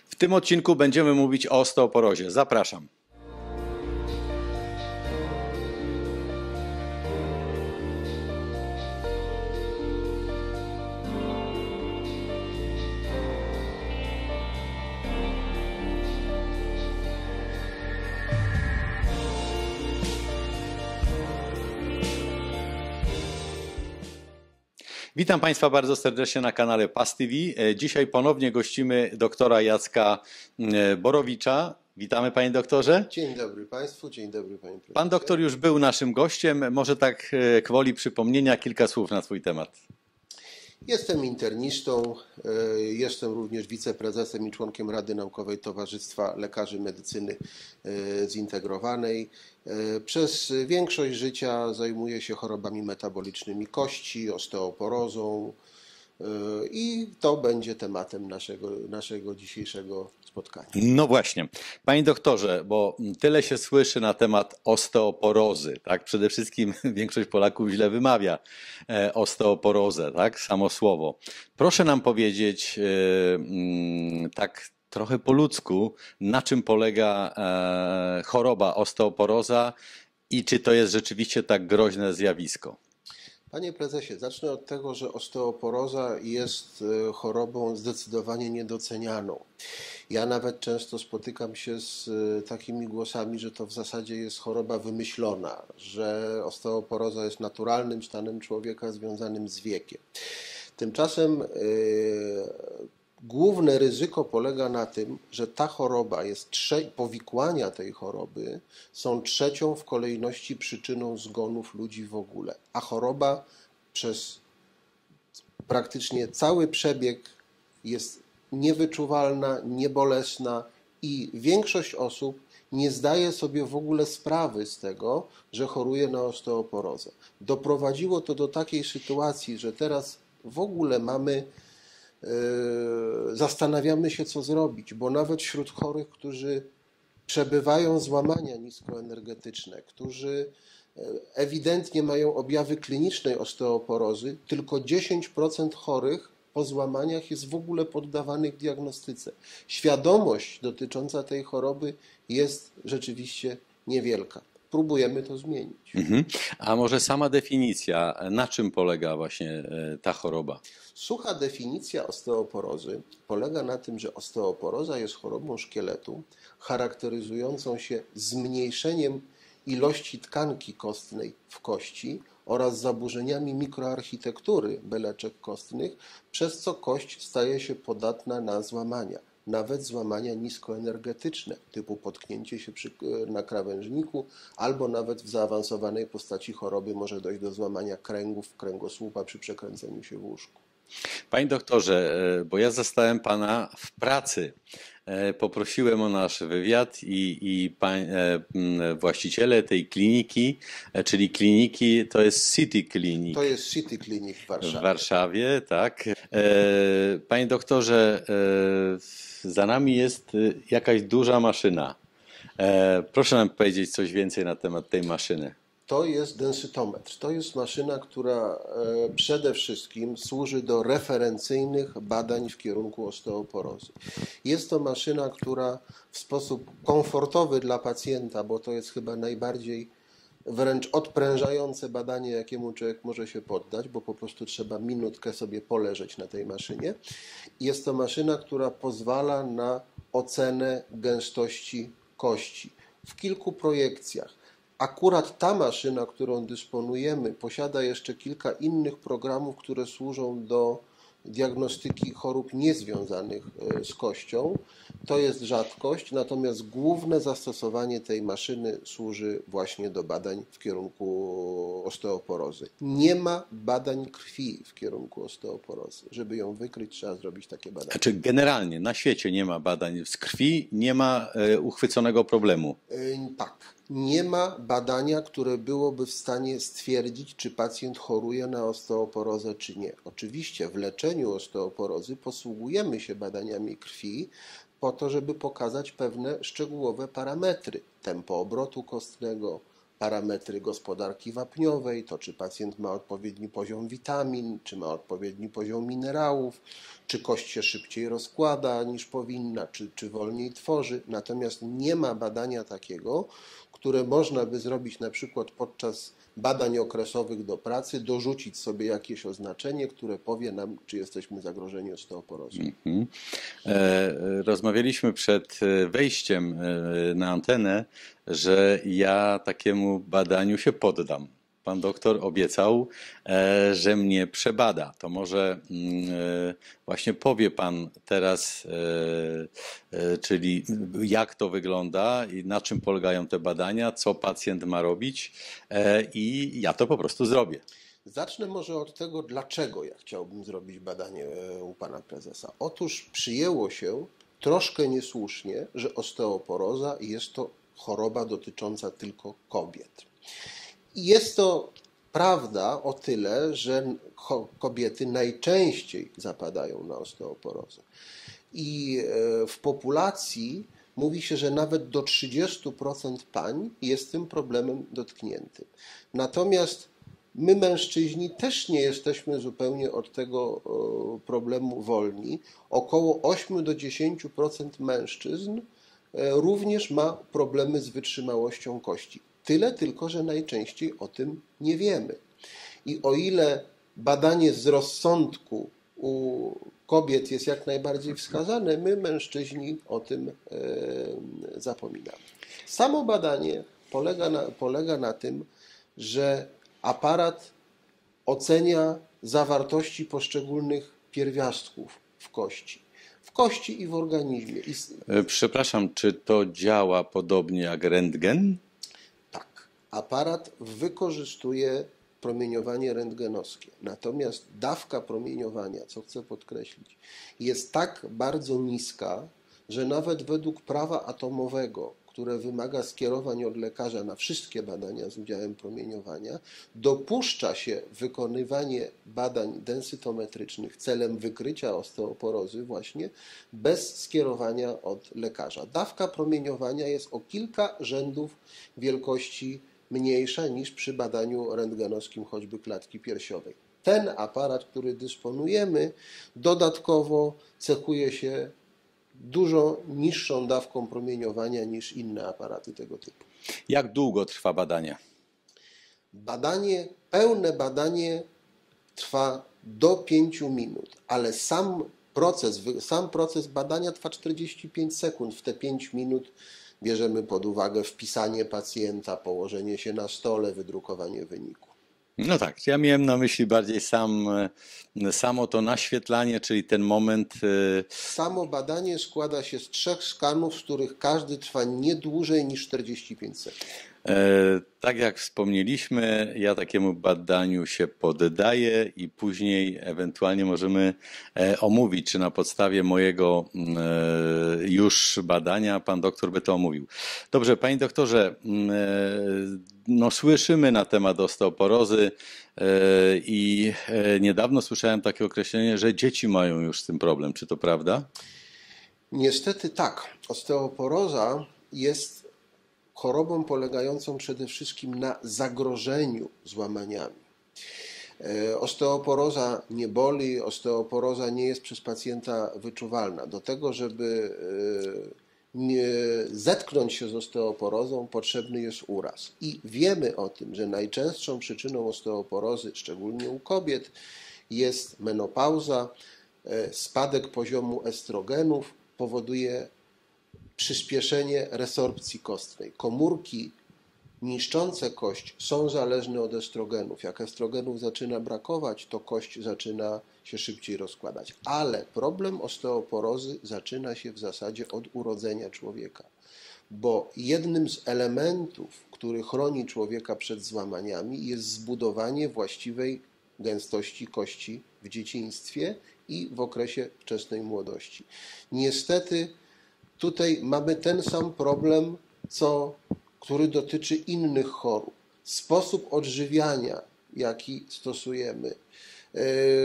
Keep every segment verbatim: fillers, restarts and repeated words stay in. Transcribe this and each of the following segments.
W tym odcinku będziemy mówić o osteoporozie. Zapraszam. Witam Państwa bardzo serdecznie na kanale P A S T V. Dzisiaj ponownie gościmy doktora Jacka Borowicza. Witamy Panie doktorze. Dzień dobry Państwu, dzień dobry Panie Prezesie. Pan doktor już był naszym gościem. Może tak gwoli przypomnienia kilka słów na swój temat. Jestem internistą, jestem również wiceprezesem i członkiem Rady Naukowej Towarzystwa Lekarzy Medycyny Zintegrowanej. Przez większość życia zajmuję się chorobami metabolicznymi kości, osteoporozą i to będzie tematem naszego, naszego dzisiejszego spotkania. No właśnie. Panie doktorze, bo tyle się słyszy na temat osteoporozy, tak? Przede wszystkim większość Polaków źle wymawia osteoporozę, tak? Samo słowo. Proszę nam powiedzieć tak trochę po ludzku, na czym polega choroba osteoporoza i czy to jest rzeczywiście tak groźne zjawisko? Panie prezesie, zacznę od tego, że osteoporoza jest chorobą zdecydowanie niedocenianą. Ja nawet często spotykam się z takimi głosami, że to w zasadzie jest choroba wymyślona, że osteoporoza jest naturalnym stanem człowieka związanym z wiekiem. Tymczasem yy, główne ryzyko polega na tym, że ta choroba jest, trze- powikłania tej choroby są trzecią w kolejności przyczyną zgonów ludzi w ogóle, a choroba przez praktycznie cały przebieg jest niewyczuwalna, niebolesna i większość osób nie zdaje sobie w ogóle sprawy z tego, że choruje na osteoporozę. Doprowadziło to do takiej sytuacji, że teraz w ogóle mamy zastanawiamy się, co zrobić, bo nawet wśród chorych, którzy przebywają złamania niskoenergetyczne, którzy ewidentnie mają objawy klinicznej osteoporozy, tylko dziesięć procent chorych po złamaniach jest w ogóle poddawanych diagnostyce. Świadomość dotycząca tej choroby jest rzeczywiście niewielka. Próbujemy to zmienić. Mhm. A może sama definicja, na czym polega właśnie ta choroba? Sucha definicja osteoporozy polega na tym, że osteoporoza jest chorobą szkieletu charakteryzującą się zmniejszeniem ilości tkanki kostnej w kości oraz zaburzeniami mikroarchitektury beleczek kostnych, przez co kość staje się podatna na złamania. Nawet złamania niskoenergetyczne, typu potknięcie się przy, na krawężniku, albo nawet w zaawansowanej postaci choroby może dojść do złamania kręgów, kręgosłupa przy przekręceniu się w łóżku. Panie doktorze, bo ja zastałem Pana w pracy. Poprosiłem o nasz wywiad i, i pań, właściciele tej kliniki, czyli kliniki, to jest City Clinic. To jest City Clinic w Warszawie. W Warszawie, tak. Panie doktorze, za nami jest jakaś duża maszyna. Proszę nam powiedzieć coś więcej na temat tej maszyny. To jest densytometr. To jest maszyna, która przede wszystkim służy do referencyjnych badań w kierunku osteoporozy. Jest to maszyna, która w sposób komfortowy dla pacjenta, bo to jest chyba najbardziej wręcz odprężające badanie, jakiemu człowiek może się poddać, bo po prostu trzeba minutkę sobie poleżeć na tej maszynie. Jest to maszyna, która pozwala na ocenę gęstości kości w kilku projekcjach. Akurat ta maszyna, którą dysponujemy, posiada jeszcze kilka innych programów, które służą do diagnostyki chorób niezwiązanych z kością. To jest rzadkość, natomiast główne zastosowanie tej maszyny służy właśnie do badań w kierunku osteoporozy. Nie ma badań krwi w kierunku osteoporozy. Żeby ją wykryć, trzeba zrobić takie badania. Znaczy generalnie na świecie nie ma badań z krwi, nie ma uchwyconego problemu. Yy, tak. Nie ma badania, które byłoby w stanie stwierdzić, czy pacjent choruje na osteoporozę, czy nie. Oczywiście w leczeniu osteoporozy posługujemy się badaniami krwi po to, żeby pokazać pewne szczegółowe parametry. Tempo obrotu kostnego, parametry gospodarki wapniowej, to czy pacjent ma odpowiedni poziom witamin, czy ma odpowiedni poziom minerałów, czy kość się szybciej rozkłada niż powinna, czy, czy wolniej tworzy. Natomiast nie ma badania takiego, które można by zrobić na przykład podczas badań okresowych do pracy, dorzucić sobie jakieś oznaczenie, które powie nam, czy jesteśmy zagrożeni osteoporozą. Mhm. E, Rozmawialiśmy przed wejściem e, na antenę, że ja takiemu badaniu się poddam. Pan doktor obiecał, e, że mnie przebada. To może mm, e, właśnie powie Pan teraz, e, e, czyli jak to wygląda i na czym polegają te badania, co pacjent ma robić, e, i ja to po prostu zrobię. Zacznę może od tego, dlaczego ja chciałbym zrobić badanie u pana prezesa. Otóż przyjęło się troszkę niesłusznie, że osteoporoza jest to choroba dotycząca tylko kobiet. I jest to prawda o tyle, że kobiety najczęściej zapadają na osteoporozę. I w populacji mówi się, że nawet do trzydziestu procent pań jest tym problemem dotkniętym. Natomiast my, mężczyźni, też nie jesteśmy zupełnie od tego problemu wolni. Około osiem do dziesięciu procent mężczyzn również ma problemy z wytrzymałością kości. Tyle tylko, że najczęściej o tym nie wiemy. I o ile badanie z rozsądku u kobiet jest jak najbardziej wskazane, my, mężczyźni, o tym zapominamy. Samo badanie polega na, polega na tym, że aparat ocenia zawartości poszczególnych pierwiastków w kości. W kości i w organizmie. I... Przepraszam, czy to działa podobnie jak rentgen? Tak. Aparat wykorzystuje promieniowanie rentgenowskie. Natomiast dawka promieniowania, co chcę podkreślić, jest tak bardzo niska, że nawet według prawa atomowego, które wymaga skierowań od lekarza na wszystkie badania z udziałem promieniowania, dopuszcza się wykonywanie badań densytometrycznych celem wykrycia osteoporozy właśnie bez skierowania od lekarza. Dawka promieniowania jest o kilka rzędów wielkości mniejsza niż przy badaniu rentgenowskim choćby klatki piersiowej. Ten aparat, który dysponujemy, dodatkowo cechuje się dużo niższą dawką promieniowania niż inne aparaty tego typu. Jak długo trwa badanie? Badanie, pełne badanie trwa do pięciu minut, ale sam proces, sam proces badania trwa czterdzieści pięć sekund. W te pięć minut bierzemy pod uwagę wpisanie pacjenta, położenie się na stole, wydrukowanie wyniku. No tak, ja miałem na myśli bardziej sam, samo to naświetlanie, czyli ten moment. Samo badanie składa się z trzech skanów, z których każdy trwa nie dłużej niż czterdzieści pięć sekund. Tak jak wspomnieliśmy, ja takiemu badaniu się poddaję i później ewentualnie możemy omówić, czy na podstawie mojego już badania pan doktor by to omówił. Dobrze, panie doktorze, no słyszymy na temat osteoporozy i niedawno słyszałem takie określenie, że dzieci mają już z tym problem. Czy to prawda? Niestety tak. Osteoporoza jest chorobą polegającą przede wszystkim na zagrożeniu złamaniami. Osteoporoza nie boli, osteoporoza nie jest przez pacjenta wyczuwalna. Do tego, żeby nie zetknąć się z osteoporozą, potrzebny jest uraz. I wiemy o tym, że najczęstszą przyczyną osteoporozy, szczególnie u kobiet, jest menopauza. Spadek poziomu estrogenów powoduje przyspieszenie resorpcji kostnej. Komórki niszczące kość są zależne od estrogenów. Jak estrogenów zaczyna brakować, to kość zaczyna się szybciej rozkładać. Ale problem osteoporozy zaczyna się w zasadzie od urodzenia człowieka, bo jednym z elementów, który chroni człowieka przed złamaniami, jest zbudowanie właściwej gęstości kości w dzieciństwie i w okresie wczesnej młodości. Niestety tutaj mamy ten sam problem, co, który dotyczy innych chorób. Sposób odżywiania, jaki stosujemy, yy,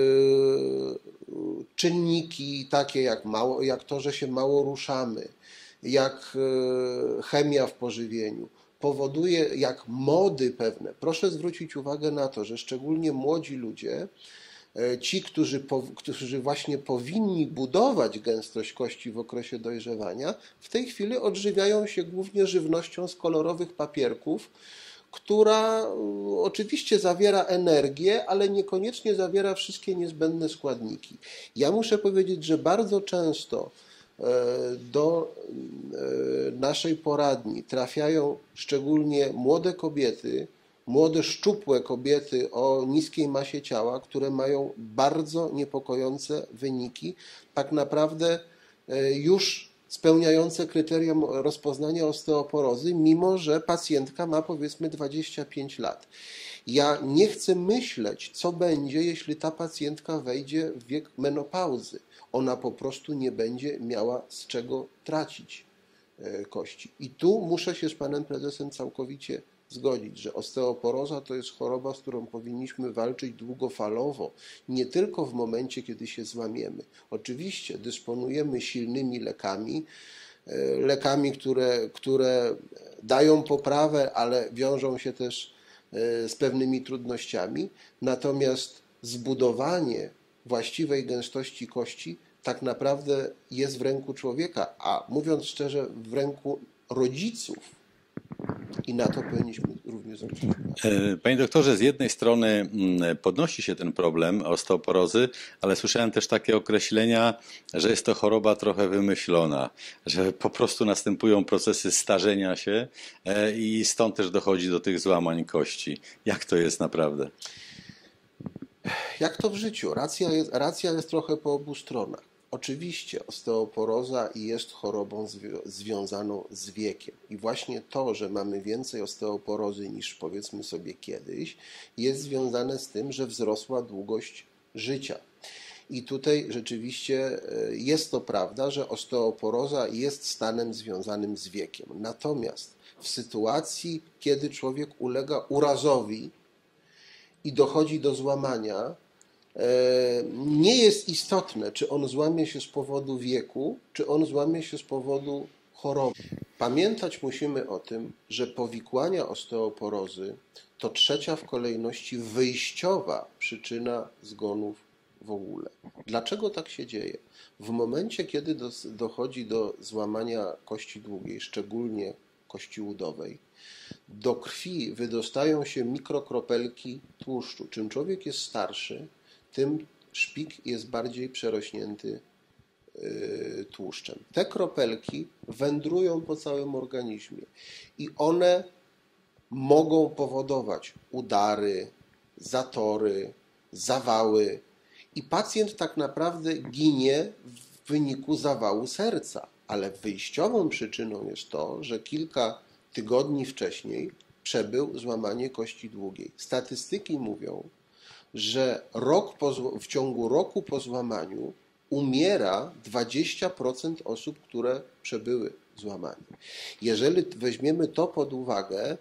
czynniki takie jak, mało, jak to, że się mało ruszamy, jak yy, chemia w pożywieniu, powoduje, jak mody pewne. Proszę zwrócić uwagę na to, że szczególnie młodzi ludzie, ci, którzy, po, którzy właśnie powinni budować gęstość kości w okresie dojrzewania, w tej chwili odżywiają się głównie żywnością z kolorowych papierków, która oczywiście zawiera energię, ale niekoniecznie zawiera wszystkie niezbędne składniki. Ja muszę powiedzieć, że bardzo często do naszej poradni trafiają szczególnie młode kobiety, młode, szczupłe kobiety o niskiej masie ciała, które mają bardzo niepokojące wyniki, tak naprawdę już spełniające kryterium rozpoznania osteoporozy, mimo że pacjentka ma powiedzmy dwadzieścia pięć lat. Ja nie chcę myśleć, co będzie, jeśli ta pacjentka wejdzie w wiek menopauzy. Ona po prostu nie będzie miała z czego tracić kości. I tu muszę się z panem prezesem całkowicie zgodzić, że osteoporoza to jest choroba, z którą powinniśmy walczyć długofalowo, nie tylko w momencie, kiedy się złamiemy. Oczywiście dysponujemy silnymi lekami, lekami, które, które dają poprawę, ale wiążą się też z pewnymi trudnościami, natomiast zbudowanie właściwej gęstości kości tak naprawdę jest w ręku człowieka, a mówiąc szczerze, w ręku rodziców. I na to powinniśmy również zwrócić uwagę. Panie doktorze, z jednej strony podnosi się ten problem osteoporozy, ale słyszałem też takie określenia, że jest to choroba trochę wymyślona, że po prostu następują procesy starzenia się i stąd też dochodzi do tych złamań kości. Jak to jest naprawdę? Jak to w życiu? Racja jest, racja jest trochę po obu stronach. Oczywiście osteoporoza jest chorobą związaną z wiekiem i właśnie to, że mamy więcej osteoporozy niż powiedzmy sobie kiedyś, jest związane z tym, że wzrosła długość życia. I tutaj rzeczywiście jest to prawda, że osteoporoza jest stanem związanym z wiekiem. Natomiast w sytuacji, kiedy człowiek ulega urazowi i dochodzi do złamania, nie jest istotne, czy on złamie się z powodu wieku, czy on złamie się z powodu choroby. Pamiętać musimy o tym, że powikłania osteoporozy to trzecia w kolejności wyjściowa przyczyna zgonów w ogóle. Dlaczego tak się dzieje? W momencie, kiedy do, dochodzi do złamania kości długiej, szczególnie kości udowej, do krwi wydostają się mikrokropelki tłuszczu. Czym człowiek jest starszy, tym szpik jest bardziej przerośnięty tłuszczem. Te kropelki wędrują po całym organizmie i one mogą powodować udary, zatory, zawały i pacjent tak naprawdę ginie w wyniku zawału serca, ale wyjściową przyczyną jest to, że kilka tygodni wcześniej przebył złamanie kości długiej. Statystyki mówią, że rok po, w ciągu roku po złamaniu umiera dwadzieścia procent osób, które przebyły złamanie. Jeżeli weźmiemy to pod uwagę,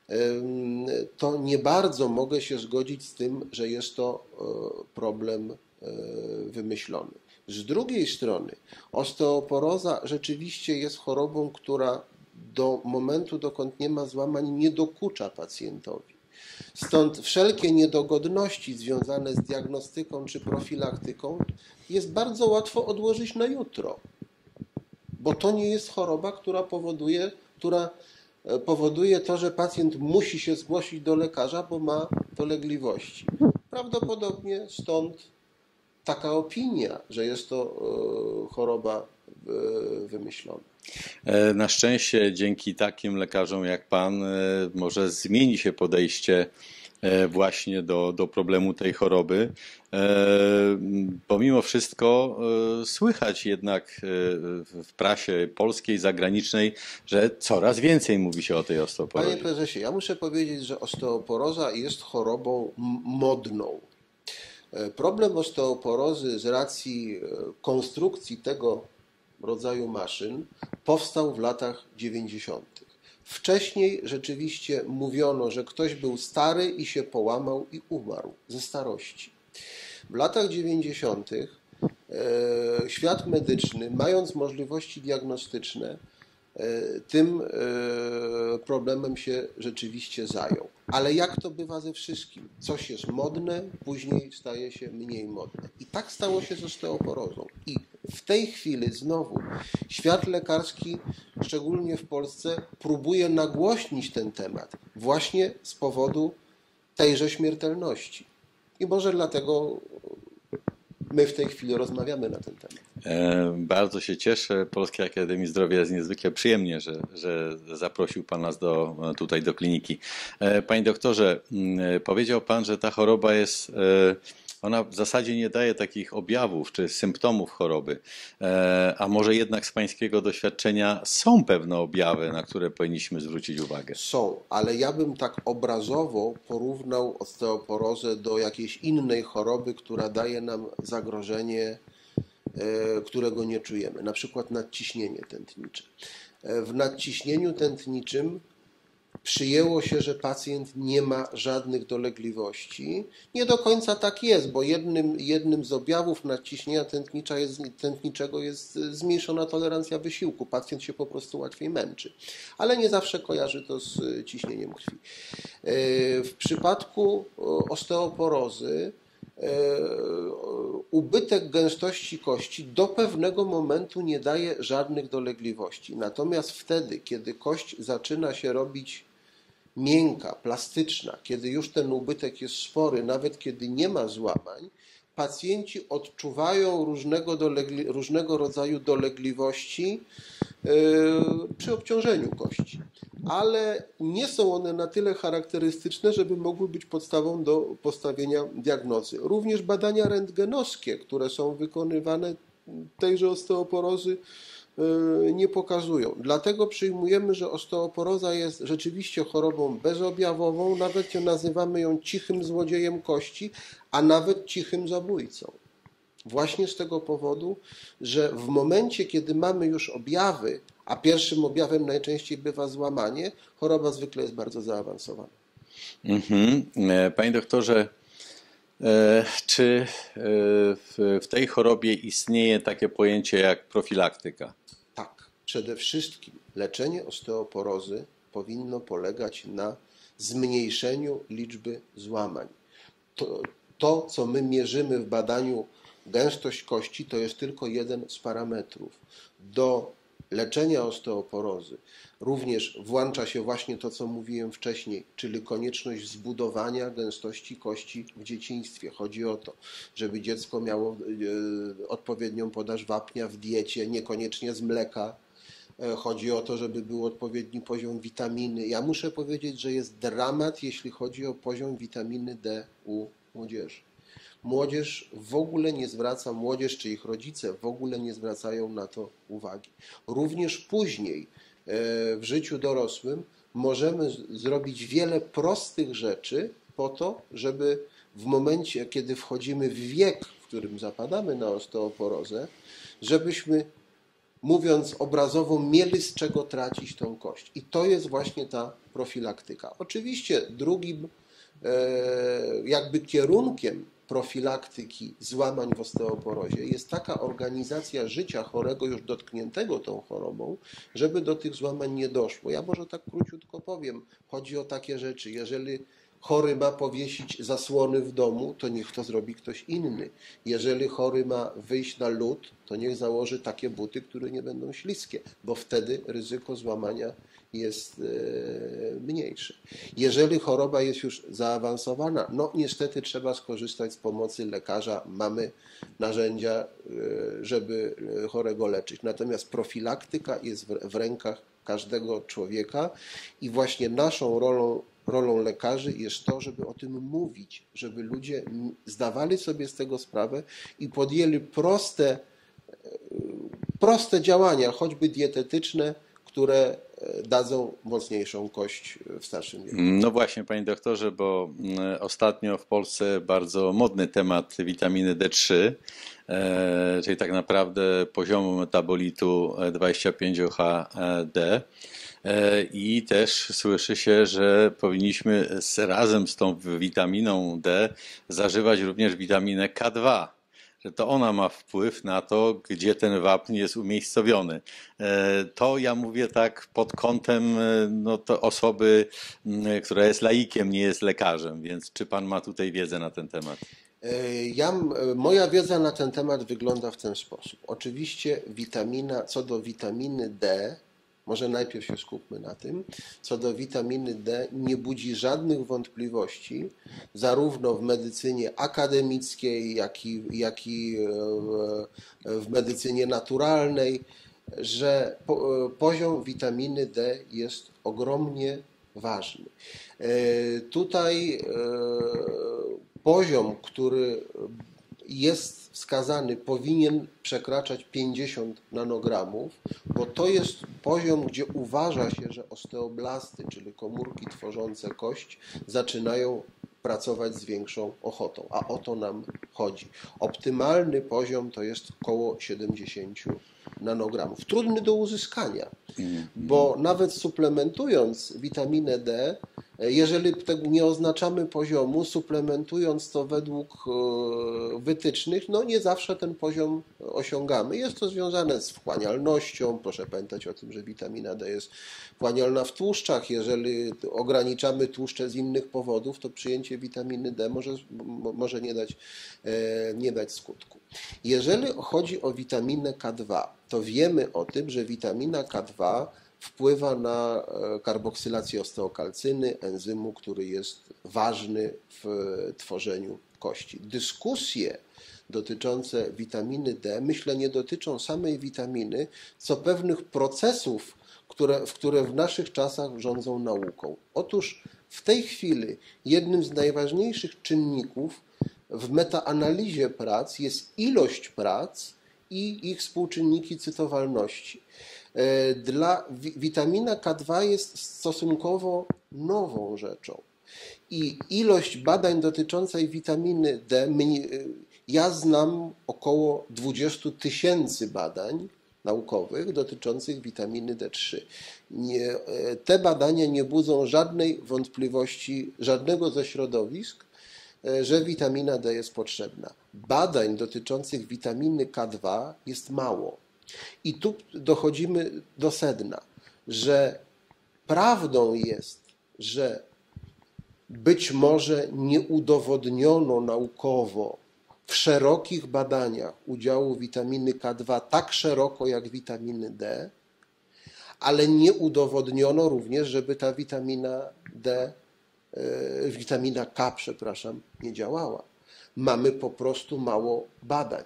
to nie bardzo mogę się zgodzić z tym, że jest to problem wymyślony. Z drugiej strony osteoporoza rzeczywiście jest chorobą, która do momentu, dokąd nie ma złamań, nie dokucza pacjentowi. Stąd wszelkie niedogodności związane z diagnostyką czy profilaktyką jest bardzo łatwo odłożyć na jutro, bo to nie jest choroba, która powoduje, która powoduje to, że pacjent musi się zgłosić do lekarza, bo ma dolegliwości. Prawdopodobnie stąd taka opinia, że jest to choroba wymyślona. Na szczęście dzięki takim lekarzom jak pan może zmieni się podejście właśnie do, do problemu tej choroby. Pomimo wszystko słychać jednak w prasie polskiej, zagranicznej, że coraz więcej mówi się o tej osteoporozie. Panie prezesie, ja muszę powiedzieć, że osteoporoza jest chorobą modną. Problem osteoporozy z racji konstrukcji tego rodzaju maszyn powstał w latach dziewięćdziesiątych. Wcześniej rzeczywiście mówiono, że ktoś był stary i się połamał i umarł ze starości. W latach dziewięćdziesiątych świat medyczny, mając możliwości diagnostyczne, tym problemem się rzeczywiście zajął. Ale jak to bywa ze wszystkim? Coś jest modne, później staje się mniej modne. I tak stało się z osteoporozą. I w tej chwili znowu świat lekarski, szczególnie w Polsce, próbuje nagłośnić ten temat właśnie z powodu tejże śmiertelności. I może dlatego my w tej chwili rozmawiamy na ten temat. E, bardzo się cieszę. Polskiej Akademii Zdrowia jest niezwykle przyjemnie, że, że zaprosił Pan nas do, tutaj do kliniki. E, Panie doktorze, m, powiedział Pan, że ta choroba jest, e, ona w zasadzie nie daje takich objawów czy symptomów choroby, e, a może jednak z Pańskiego doświadczenia są pewne objawy, na które powinniśmy zwrócić uwagę? Są, ale ja bym tak obrazowo porównał osteoporozę do jakiejś innej choroby, która daje nam zagrożenie, którego nie czujemy, na przykład nadciśnienie tętnicze. W nadciśnieniu tętniczym przyjęło się, że pacjent nie ma żadnych dolegliwości. Nie do końca tak jest, bo jednym, jednym z objawów nadciśnienia tętnicza jest, tętniczego jest zmniejszona tolerancja wysiłku. Pacjent się po prostu łatwiej męczy. Ale nie zawsze kojarzy to z ciśnieniem krwi. W przypadku osteoporozy ubytek gęstości kości do pewnego momentu nie daje żadnych dolegliwości. Natomiast wtedy, kiedy kość zaczyna się robić miękka, plastyczna, kiedy już ten ubytek jest spory, nawet kiedy nie ma złamań, pacjenci odczuwają różnego, dolegli, różnego rodzaju dolegliwości yy, przy obciążeniu kości. Ale nie są one na tyle charakterystyczne, żeby mogły być podstawą do postawienia diagnozy. Również badania rentgenowskie, które są wykonywane tejże osteoporozy, nie pokazują. Dlatego przyjmujemy, że osteoporoza jest rzeczywiście chorobą bezobjawową, nawet nazywamy ją cichym złodziejem kości, a nawet cichym zabójcą. Właśnie z tego powodu, że w momencie, kiedy mamy już objawy, a pierwszym objawem najczęściej bywa złamanie, choroba zwykle jest bardzo zaawansowana. Mhm. Panie doktorze, czy w tej chorobie istnieje takie pojęcie jak profilaktyka? Tak. Przede wszystkim leczenie osteoporozy powinno polegać na zmniejszeniu liczby złamań. To, to co my mierzymy w badaniu gęstość kości, to jest tylko jeden z parametrów. Do leczenia osteoporozy również włącza się właśnie to, co mówiłem wcześniej, czyli konieczność zbudowania gęstości kości w dzieciństwie. Chodzi o to, żeby dziecko miało odpowiednią podaż wapnia w diecie, niekoniecznie z mleka. Chodzi o to, żeby był odpowiedni poziom witaminy. Ja muszę powiedzieć, że jest dramat, jeśli chodzi o poziom witaminy D u młodzieży. Młodzież w ogóle nie zwraca, młodzież czy ich rodzice w ogóle nie zwracają na to uwagi. Również później w życiu dorosłym możemy zrobić wiele prostych rzeczy po to, żeby w momencie, kiedy wchodzimy w wiek, w którym zapadamy na osteoporozę, żebyśmy, mówiąc obrazowo, mieli z czego tracić tą kość. I to jest właśnie ta profilaktyka. Oczywiście drugim jakby kierunkiem profilaktyki złamań w osteoporozie jest taka organizacja życia chorego już dotkniętego tą chorobą, żeby do tych złamań nie doszło. Ja może tak króciutko powiem. Chodzi o takie rzeczy. Jeżeli chory ma powiesić zasłony w domu, to niech to zrobi ktoś inny. Jeżeli chory ma wyjść na lód, to niech założy takie buty, które nie będą śliskie, bo wtedy ryzyko złamania jest mniejsze. Jeżeli choroba jest już zaawansowana, no niestety trzeba skorzystać z pomocy lekarza. Mamy narzędzia, żeby chorego leczyć. Natomiast profilaktyka jest w rękach każdego człowieka i właśnie naszą rolą Rolą lekarzy jest to, żeby o tym mówić, żeby ludzie zdawali sobie z tego sprawę i podjęli proste, proste działania, choćby dietetyczne, które dadzą mocniejszą kość w starszym wieku. No właśnie, panie doktorze, bo ostatnio w Polsce bardzo modny temat witaminy D trzy, czyli tak naprawdę poziomu metabolitu dwadzieścia pięć O H D. I też słyszy się, że powinniśmy z, razem z tą witaminą D zażywać również witaminę K dwa. że to ona ma wpływ na to, gdzie ten wapń jest umiejscowiony. To ja mówię tak pod kątem no, to osoby, która jest laikiem, nie jest lekarzem, więc czy pan ma tutaj wiedzę na ten temat? Ja, moja wiedza na ten temat wygląda w ten sposób. Oczywiście witamina, co do witaminy D, może najpierw się skupmy na tym, co do witaminy D nie budzi żadnych wątpliwości, zarówno w medycynie akademickiej, jak i, jak i w, w medycynie naturalnej, że po, poziom witaminy D jest ogromnie ważny. Tutaj poziom, który jest wskazany, powinien przekraczać pięćdziesiąt nanogramów, bo to jest poziom, gdzie uważa się, że osteoblasty, czyli komórki tworzące kość, zaczynają pracować z większą ochotą, a o to nam chodzi. Optymalny poziom to jest około siedemdziesiąt nanogramów. Trudny do uzyskania, bo nawet suplementując witaminę D, jeżeli nie oznaczamy poziomu, suplementując to według wytycznych, no nie zawsze ten poziom osiągamy. Jest to związane z wchłanialnością. Proszę pamiętać o tym, że witamina D jest wchłanialna w tłuszczach. Jeżeli ograniczamy tłuszcze z innych powodów, to przyjęcie witaminy D może, może nie dać, nie dać skutku. Jeżeli chodzi o witaminę K dwa, to wiemy o tym, że witamina K dwa wpływa na karboksylację osteokalcyny, enzymu, który jest ważny w tworzeniu kości. Dyskusje dotyczące witaminy D, myślę, nie dotyczą samej witaminy, co pewnych procesów, które, w które w naszych czasach rządzą nauką. Otóż w tej chwili jednym z najważniejszych czynników w metaanalizie prac jest ilość prac i ich współczynniki cytowalności. Dla witamina K dwa jest stosunkowo nową rzeczą i ilość badań dotyczącej witaminy D, ja znam około dwadzieścia tysięcy badań naukowych dotyczących witaminy D trzy. Nie, te badania nie budzą żadnej wątpliwości, żadnego ze środowisk, że witamina D jest potrzebna. Badań dotyczących witaminy K dwa jest mało. I tu dochodzimy do sedna, że prawdą jest, że być może nie udowodniono naukowo w szerokich badaniach udziału witaminy K dwa tak szeroko jak witaminy D, ale nie udowodniono również, żeby ta witamina D, yy, witamina K, przepraszam, nie działała. Mamy po prostu mało badań.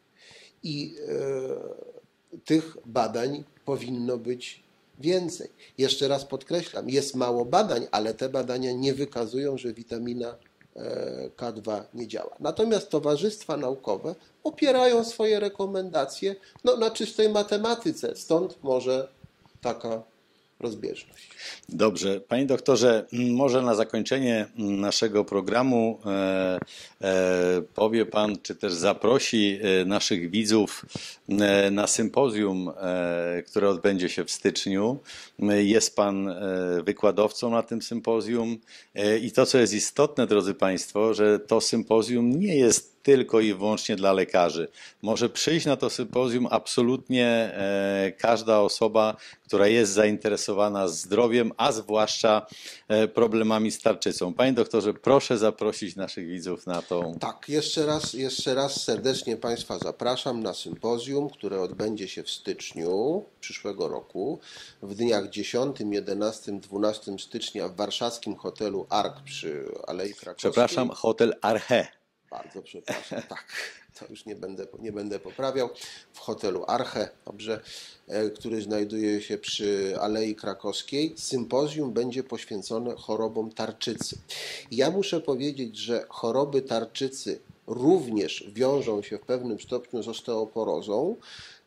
I yy, tych badań powinno być więcej. Jeszcze raz podkreślam, jest mało badań, ale te badania nie wykazują, że witamina K dwa nie działa. Natomiast towarzystwa naukowe opierają swoje rekomendacje no, na czystej matematyce, stąd może taka rozbieżność. Dobrze. Panie doktorze, może na zakończenie naszego programu e, e, powie Pan, czy też zaprosi naszych widzów na sympozjum, e, które odbędzie się w styczniu. Jest Pan wykładowcą na tym sympozjum e, i to, co jest istotne, drodzy Państwo, że to sympozjum nie jest tylko i wyłącznie dla lekarzy. Może przyjść na to sympozjum absolutnie e, każda osoba, która jest zainteresowana zdrowiem, a zwłaszcza e, problemami z tarczycą. Panie doktorze, proszę zaprosić naszych widzów na tą... Tak, jeszcze raz, jeszcze raz serdecznie Państwa zapraszam na sympozjum, które odbędzie się w styczniu przyszłego roku, w dniach dziesiątym, jedenastym, dwunastym stycznia w warszawskim hotelu Ark przy Alei Krakowskiej. Przepraszam, hotel Arche. Bardzo przepraszam, tak, to już nie będę, nie będę poprawiał. W hotelu Arche, dobrze, który znajduje się przy Alei Krakowskiej. Sympozjum będzie poświęcone chorobom tarczycy. Ja muszę powiedzieć, że choroby tarczycy również wiążą się w pewnym stopniu z osteoporozą.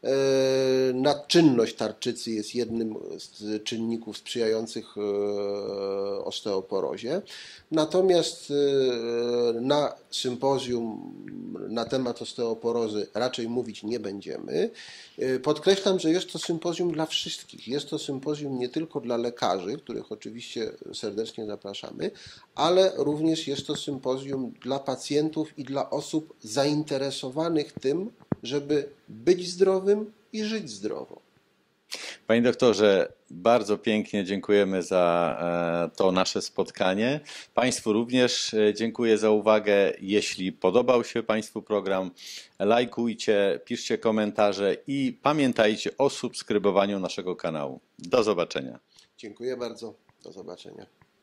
Nadczynność tarczycy jest jednym z czynników sprzyjających osteoporozie. Natomiast na sympozjum na temat osteoporozy raczej mówić nie będziemy. Podkreślam, że jest to sympozjum dla wszystkich. Jest to sympozjum nie tylko dla lekarzy, których oczywiście serdecznie zapraszamy, ale również jest to sympozjum dla pacjentów i dla osób zainteresowanych tym, żeby być zdrowym i żyć zdrowo. Panie doktorze, bardzo pięknie dziękujemy za to nasze spotkanie. Państwu również dziękuję za uwagę. Jeśli podobał się Państwu program, lajkujcie, piszcie komentarze i pamiętajcie o subskrybowaniu naszego kanału. Do zobaczenia. Dziękuję bardzo. Do zobaczenia.